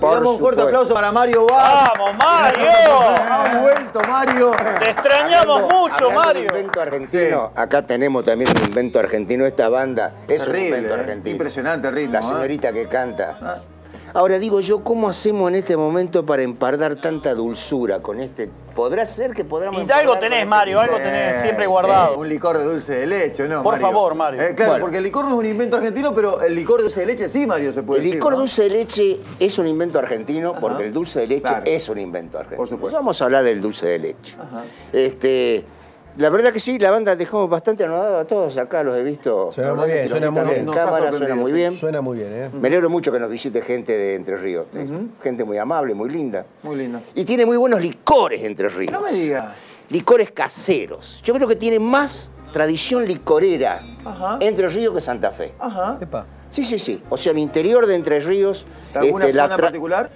Damos un fuerte aplauso para Mario Bar. ¡Vamos, Mario! Ha vuelto, Mario. Te extrañamos mucho, Mario. Un invento argentino. Sí. Acá tenemos también un invento argentino. Esta banda es terrible, un invento argentino. Impresionante el ritmo. La señorita que canta. Ahora digo yo, ¿cómo hacemos en este momento para empardar tanta dulzura con este? ¿Podrá ser que podamos Y algo tenés, Mario, algo tenés siempre guardado. Un licor de dulce de leche, ¿no, Por Mario? favor, Mario. Claro, bueno, porque el licor no es un invento argentino, pero el licor de dulce de leche sí, Mario, se puede decir. El licor ¿no? dulce de leche es un invento argentino porque el dulce de leche es un invento argentino. Por supuesto. Vamos a hablar del dulce de leche. La verdad que sí, la banda dejó bastante anodado a todos acá, los he visto. Suena muy bien, suena muy bien. En cámara, suena muy bien. Suena muy bien, ¿eh? Me alegro mucho que nos visite gente de Entre Ríos. Gente muy amable, muy linda. Muy linda. Y tiene muy buenos licores Entre Ríos. No me digas. Licores caseros. Yo creo que tiene más tradición licorera Entre Ríos que Santa Fe. Ajá. Epa. Sí, sí, sí. O sea, el interior de Entre Ríos. ¿Alguna zona en particular?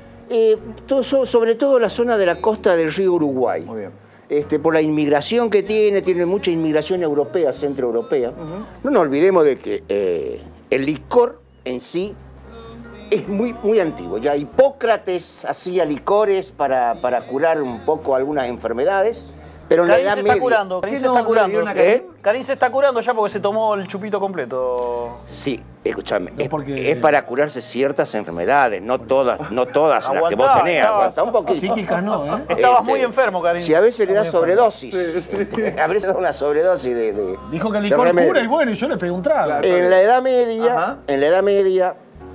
Sobre todo la zona de la costa del río Uruguay. Muy bien. Por la inmigración que tiene mucha inmigración europea, centroeuropea. No nos olvidemos de que el licor en sí es muy antiguo. Ya Hipócrates hacía licores para curar un poco algunas enfermedades, pero en la Edad Media... Karin se está curando. Karin se está curando ya porque se tomó el chupito completo. Sí, escúchame, es para curarse ciertas enfermedades, no todas las que vos tenés. Aguantá un poquito. Psíquicas no, ¿eh? Estabas muy enfermo, Karin. Si a veces le da sobredosis. A veces da una sobredosis de dijo que el licor cura y bueno, y yo le pegué un trago. Claro. En la Edad Media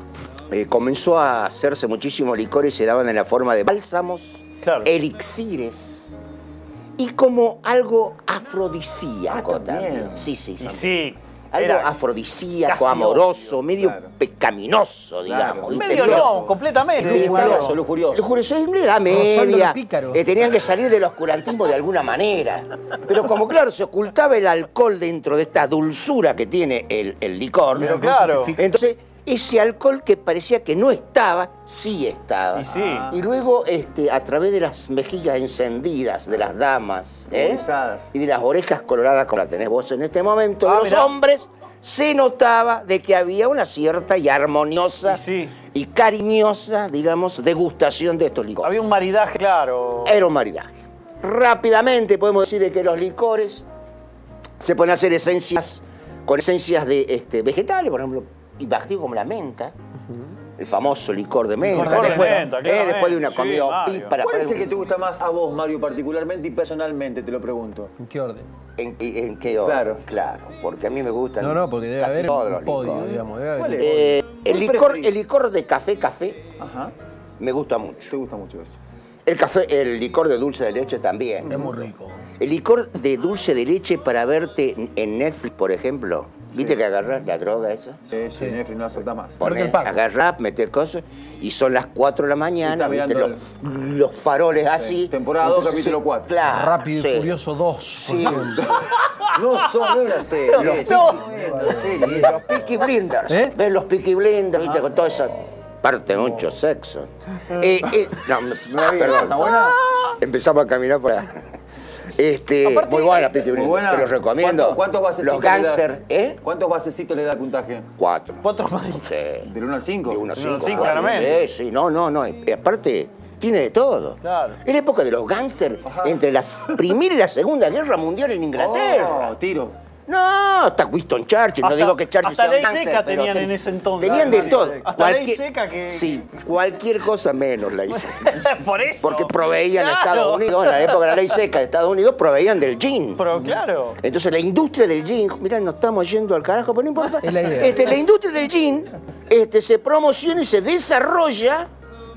comenzó a hacerse muchísimos licores y se daban en la forma de bálsamos, elixires y como algo afrodisíaco también. Sí, sí, sí. Sí. Algo afrodisíaco, amoroso, medio pecaminoso, digamos. Medio no, completamente. Lujurioso. Lujurioso en la Edad Media. Tenían que salir del oscurantismo de alguna manera. Pero como claro, se ocultaba el alcohol dentro de esta dulzura que tiene el licor. Pero claro. Entonces, ese alcohol que parecía que no estaba, sí estaba. Y sí. Y luego, a través de las mejillas encendidas de las damas, y de las orejas coloradas como la tenés vos en este momento, de los hombres, se notaba de que había una cierta y armoniosa y cariñosa, digamos, degustación de estos licores. Había un maridaje, claro. Era un maridaje. Rápidamente podemos decir de que los licores se pueden hacer esencias, con esencias de vegetales, por ejemplo, activo como la menta, el famoso licor de menta. Después de una comida pípara. ¿Cuál es el que te gusta más a vos, Mario, particularmente y personalmente, te lo pregunto? ¿En qué orden? ¿En qué orden? Claro, porque a mí me gustan porque debe haber un podio, digamos. El licor de café me gusta mucho. ¿Te gusta mucho eso? El licor de dulce de leche también. Es muy rico. El licor de dulce de leche para verte en Netflix, por ejemplo. ¿Viste que agarrás la droga esa? Sí, Netflix no la acepta más. Agarrás, metés cosas y son las 4 de la mañana, ¿viste? Los faroles así. Temporada 2, capítulo 4. Claro. Rápido y Furioso 2. Sí. No es la serie. Los Peaky Blinders. ¿Ves los Peaky Blinders? ¿Viste? Con toda esa parte mucho sexo. Perdón. ¿Está buena? Empezamos a caminar por allá. Muy buena Peaky Blinders, te los recomiendo. ¿Cuántos basecitos los gangsters, ¿Cuántos basecitos le da el puntaje? 4. 4 más. Sí. ¿Del 1 al 5? De 1 al 5, claramente. Sí, no. Aparte, tiene de todo. Claro. Es la época de los gángsters entre la Primera y la Segunda Guerra Mundial en Inglaterra. Tiro. No, hasta Winston Churchill. No digo que Churchill sea un gángster. Hasta ley seca tenían en ese entonces. Tenían de todo. Hasta ley seca que... Sí, cualquier cosa menos ley seca. Por eso. Porque proveían a Estados Unidos, en la época de la ley seca de Estados Unidos, proveían del gin. Pero claro. Entonces la industria del gin, mirá, nos estamos yendo al carajo, pero no importa. Es la idea. La industria del gin se promociona y se desarrolla,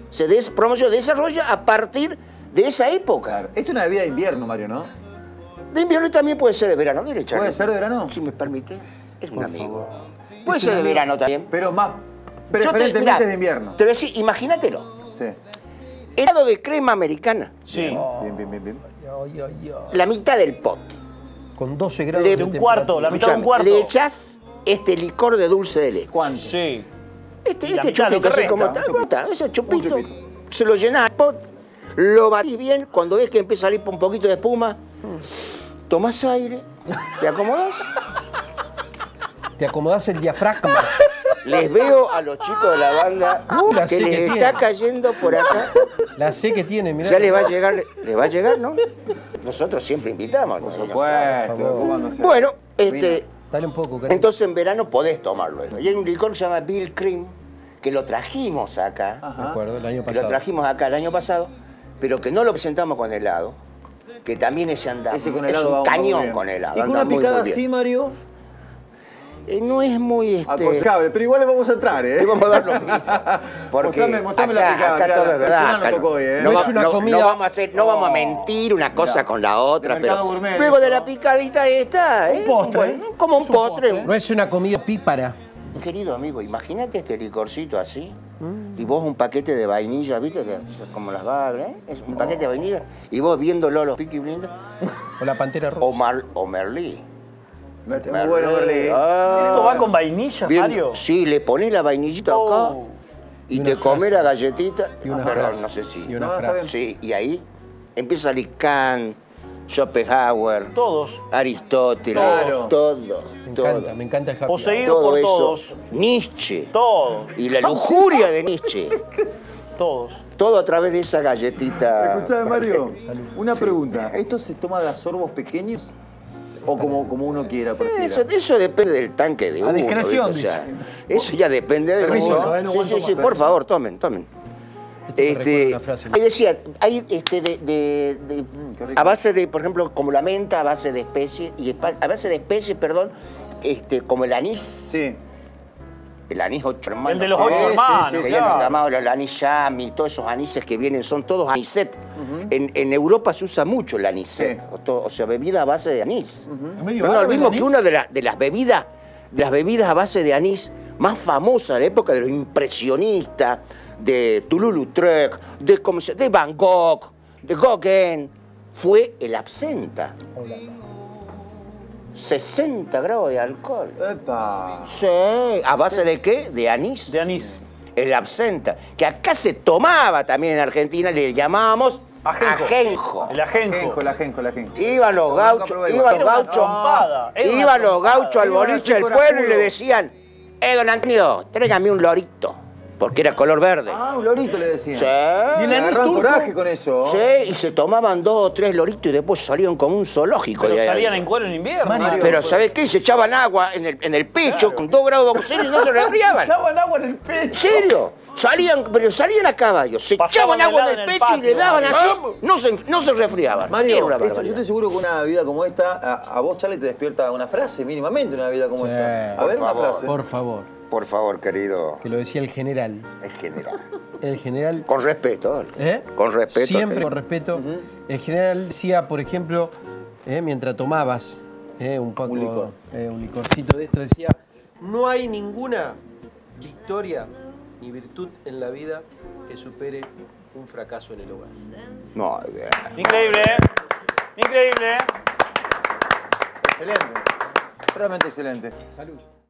a partir de esa época. Claro. Esto es una bebida de invierno, Mario, ¿no? De invierno también puede ser de verano, ¿no? ¿Puede ser de verano? Si me permite, es un amigo. Puede ser de verano también. Pero más preferentemente es de invierno. Te voy a decir, imagínatelo. Sí. Helado de crema americana. Sí. Bien. La mitad del pote. Con 12 grados de un cuarto, la mitad de un cuarto. Le echás licor de dulce de leche. ¿Cuánto? Sí. Este chupito, así como está, ese chupito, se lo llenás al pote, lo batís bien, cuando ves que empieza a salir un poquito de espuma, tomás aire, te acomodás. Te acomodás el diafragma. les veo a los chicos de la banda la que sé les que está tiene. cayendo por acá. La sé que tiene, mirá. Ya les va a llegar, ¿no? Nosotros siempre invitamos. Por ¿no? supuesto. ¿Cómo no sé? Bueno, Dale un poco, cariño. entonces en verano podés tomarlo. Y hay un licor que se llama Bill Cream, que lo trajimos acá. Me acuerdo, el año Que pasado. lo trajimos acá el año pasado, pero que no lo presentamos con helado. Que también ese anda. Ese con es helado va un muy cañón bien. con helado. Y con anda una muy, picada muy bien. así, Mario, No es muy aconsejable, pero igual le vamos a entrar, ¿eh? Le vamos a dar lo mismo. Porque Mostrame la picada, acá mirá, todo la es verdad. persona no acá tocó hoy, ¿eh? No, No es una comida- no vamos a hacer, no vamos a mentir una cosa con la otra, de pero mercado gourmet, luego de eso. la picadita esta, Un postre, bueno, como un Es postre. No es una comida pípara. Querido amigo, imagínate este licorcito así, y vos un paquete de vainilla, ¿viste? Como las babas, ¿eh? Es un paquete de vainilla, y vos viéndolo los Peaky Blinders, O la pantera roja. o Merlí. Muy bueno, Merlí. ¿Esto va con vainillas, Bien, Mario? sí, le ponés la vainillita acá Oh. y Y te una comés frase. la galletita. Y una Perdón, frase. no sé si. Y una No, está frase. bien. Sí, y ahí empieza Kant, Schopenhauer, Todos. Aristóteles, Claro. todo. Me encanta el happy hour. Poseído Todo por eso. todos. Nietzsche. Todos. Y la lujuria de Nietzsche. Todos. Todo a través de esa galletita. Escuchame, Mario, una pregunta. ¿Esto se toma de a sorbos pequeños o como uno quiera, prefiera? Eso depende del tanque de uno. discreción, ¿viste? O sea, dice. eso ya depende de Permiso, uno. Isabel, no Sí, aguanto sí, más. por favor, tomen. me recuerda una frase. Ahí decía, hay qué rico. a base de, por ejemplo, como la menta, a base de especies, a base de especies, perdón, como el anís. Sí. El anís 8 hermanos. El de los Sí, 8 sí, hermanos, sí, que claro. ya se llamaba el anís yami, todos esos anises que vienen, son todos aniset. En Europa se usa mucho el aniset, Sí. o sea, bebida a base de anís. Es medio No nos árabe el olvidemos anís. que una de las bebidas a base de anís más famosas de la época de los impresionistas, de Toulouse-Lautrec, de Van Gogh, de Gauguin, fue el absenta. 60 grados de alcohol. ¡Epa! Sí. ¿A base de qué? De anís. De anís. El absenta. Que acá se tomaba también en Argentina, le llamábamos ajenjo. El ajenjo. La ajenjo. Iban los Nunca gauchos, probé iban igual. los Era una gauchos, trompada, era una iban los trompada. gauchos al Iban boliche así del con pueblo y apuro. le decían, don Antonio, tráigame un lorito, porque era color verde. Ah, un lorito le decían. Sí. Y le agarraron coraje con eso. Sí, y se tomaban 2 o 3 loritos y después salían como un zoológico. Pero de ahí salían adentro. en cuero en invierno. Mario. Pero ¿sabes qué? Se echaban agua en el pecho con 2 grados bajo cero y no se resfriaban. Echaban agua en el ¿En pecho. serio? Salían a caballo, se Pasaban echaban agua en helado el en el pecho y le patio, daban así, Mario. no se resfriaban. Era Mario, una esto, yo barbaridad. te aseguro que una vida como esta, a vos, Charlie, te despierta una frase, mínimamente una vida como Sí. esta. A ver, Por una favor. frase. Por favor. Por favor, querido, Que lo decía el general. el general. El general. Con respeto, ¿Eh? con respeto. Siempre sí. con respeto. El general decía, por ejemplo, mientras tomabas un poco, Un licor. un licorcito de esto, decía, no hay ninguna victoria ni virtud en la vida que supere un fracaso en el hogar. No, Increíble, ¿eh? Increíble, ¿eh? Excelente. Realmente excelente. Salud.